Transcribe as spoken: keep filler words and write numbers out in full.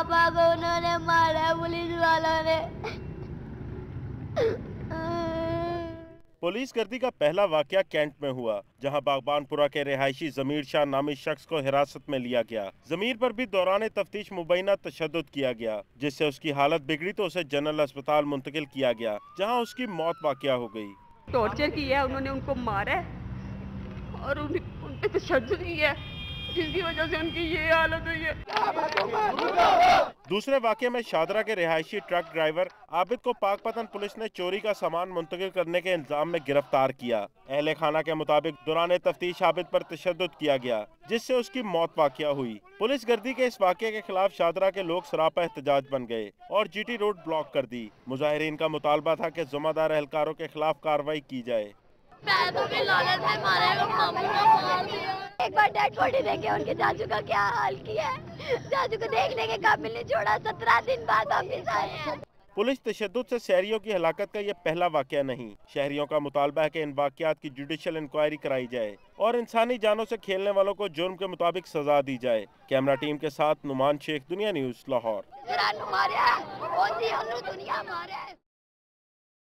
पापा को उन्होंने मारा पुलिस वालों ने। पुलिस गर्दी का पहला वाकया कैंट में हुआ, जहां बागबानपुरा के रिहायशी जमीर शाह नामी शख्स को हिरासत में लिया गया। जमीर पर भी दौरान तफ्तीश मुबैना तशद्दुद किया गया, जिससे उसकी हालत बिगड़ी तो उसे जनरल अस्पताल मुंतकिल किया गया, जहां उसकी मौत वाकया हो गई। टॉर्चर किया, उन्होंने उनको मारा और उन, उन पे तशद्दुद किया, जिसकी वजह से उनकी ये हालत हुई है। दूसरे वाक़े में शादरा के रिहायशी ट्रक ड्राइवर आबिद को पाकपतन पुलिस ने चोरी का सामान मुंतकिल करने के इल्जाम में गिरफ्तार किया। अहले खाना के मुताबिक दौरान तफ्तीश आबिद पर तशद्दुद किया गया, जिससे उसकी मौत वाकया हुई। पुलिस गर्दी के इस वाक़े के खिलाफ शादरा के लोग सरापा एहतजाज बन गए और जीटी रोड ब्लॉक कर दी। मुजाहिरीन का मुतालबा था कि ज़िम्मेदार एहलकारों के खिलाफ कार्रवाई की जाए। एक बार डेड बॉडी देखे उनके चाचू का क्या हाल किया है। चाचू को देखने के काबिल नहीं छोड़ा, सत्रह दिन बाद वापिस आए हैं। पुलिस तशद्दुद से शहरियों की हलाकत का ये पहला वाकया नहीं। शहरियों का मुतालबा है कि इन वाकयात की जुडिशल इंक्वायरी कराई जाए और इंसानी जानों से खेलने वालों को जुर्म के मुताबिक सजा दी जाए। कैमरा टीम के साथ नुमान शेख, दुनिया न्यूज़, लाहौर।